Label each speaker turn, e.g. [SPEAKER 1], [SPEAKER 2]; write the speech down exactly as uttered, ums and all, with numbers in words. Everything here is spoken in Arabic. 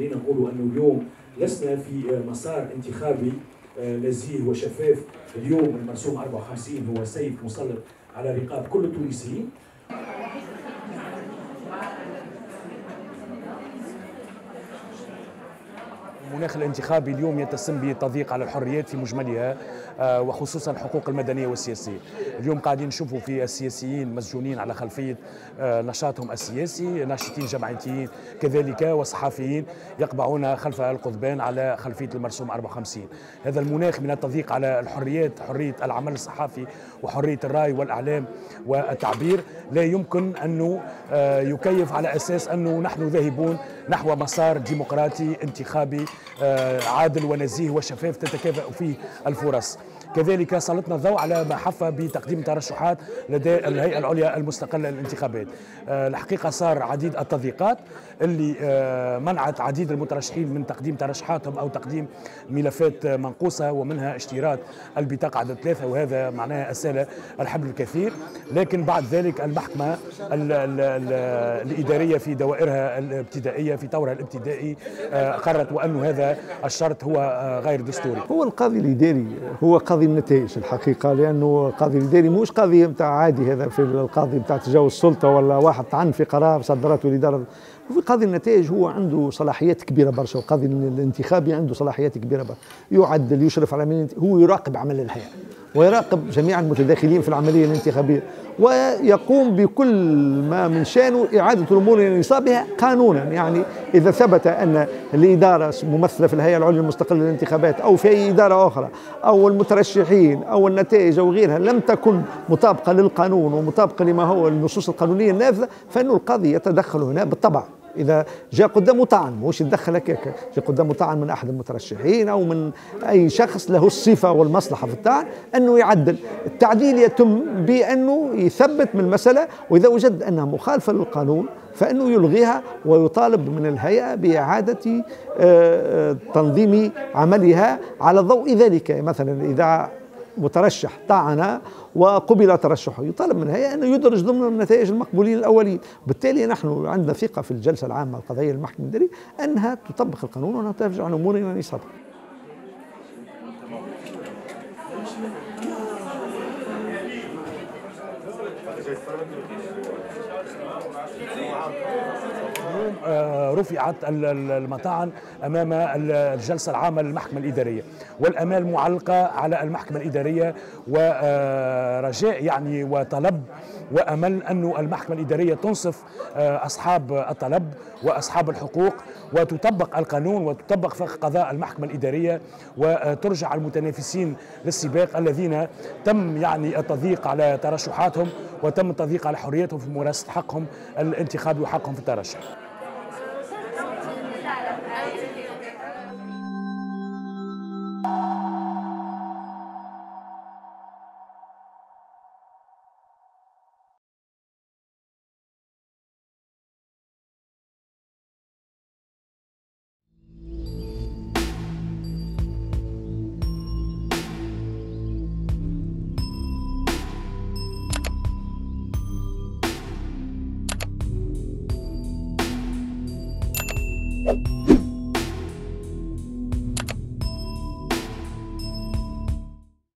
[SPEAKER 1] خلينا نقولوا أنه اليوم لسنا في مسار انتخابي نزيه وشفاف. اليوم المرسوم أربعة وخمسين هو سيف مسلط على رقاب كل التونسيين.
[SPEAKER 2] المناخ الانتخابي اليوم يتسم بالتضييق على الحريات في مجملها وخصوصا الحقوق المدنيه والسياسيه. اليوم قاعدين نشوفوا في السياسيين مسجونين على خلفيه نشاطهم السياسي، ناشطين جمعيتيين كذلك وصحفيين يقبعون خلف القضبان على خلفيه المرسوم أربعة وخمسين. هذا المناخ من التضييق على الحريات، حريه العمل الصحفي وحريه الراي والاعلام والتعبير، لا يمكن انه يكيف على اساس انه نحن ذاهبون نحو مسار ديمقراطي انتخابي عادل ونزيه وشفاف تتكافئ فيه الفرص. كذلك سلطنا الضوء على ما حف بتقديم ترشحات لدى الهيئة العليا المستقلة للانتخابات. الحقيقة صار عديد التضييقات اللي منعت عديد المترشحين من تقديم ترشحاتهم أو تقديم ملفات منقوصة ومنها اشتراط البطاقة عدد ثلاثة، وهذا معناها أسال الحبل الكثير. لكن بعد ذلك المحكمة ال ال ال الإدارية في دوائرها الابتدائية في طورها الابتدائي قررت وأن هذا الشرط هو غير دستوري.
[SPEAKER 3] هو القاضي الإداري هو قاضي النتائج الحقيقة، لأنه القاضي الإداري مش قاضي بتاع عادي، هذا في القاضي بتاع تجاوز السلطة ولا واحد طعن في قرار صدرته الإدارة. وفي قاضي النتائج هو عنده صلاحيات كبيرة برشا، والقاضي الانتخابي عنده صلاحيات كبيرة برشا، يعدل يشرف على عملية، هو يراقب عمل الهيئة ويراقب جميع المتداخلين في العملية الانتخابية، ويقوم بكل ما من شأنه إعادة الأمور إلى نصابها قانونا. يعني إذا ثبت أن الإدارة ممثلة في الهيئة العليا المستقلة للانتخابات أو في أي إدارة أخرى أو المترشحين أو النتائج أو غيرها لم تكن مطابقة للقانون ومطابقة لما هو النصوص القانونية النافذة، فإن القاضي يتدخل هنا بالطبع. إذا جاء قدامه طعن مش يتدخل هكاك، جاء قدامه طعن من أحد المترشحين أو من أي شخص له الصفة والمصلحة في الطعن، أنه يعدل. التعديل يتم بأنه يثبت من المسألة، وإذا وجد أنها مخالفة للقانون فإنه يلغيها ويطالب من الهيئة بإعادة تنظيم عملها على ضوء ذلك. مثلا إذا مترشح طعن وقبل ترشحه يطالب من الهيئة أنه يدرج ضمن النتائج المقبولين الأولين. بالتالي نحن عندنا ثقة في الجلسة العامة القضائية للمحكمة الإدارية أنها تطبق القانون وأنها ترجع الأمور إلى نصابها.
[SPEAKER 2] رفعت المطاعن أمام الجلسة العامة للمحكمة الإدارية، والآمال معلقة على المحكمة الإدارية، ورجاء يعني وطلب وأمل أن المحكمة الإدارية تنصف أصحاب الطلب وأصحاب الحقوق وتطبق القانون وتطبق فقه قضاء المحكمة الإدارية، وترجع المتنافسين للسباق الذين تم يعني التضييق على ترشحاتهم وتم التضييق على حريتهم في ممارسة حقهم الانتخابي وحقهم في الترشح.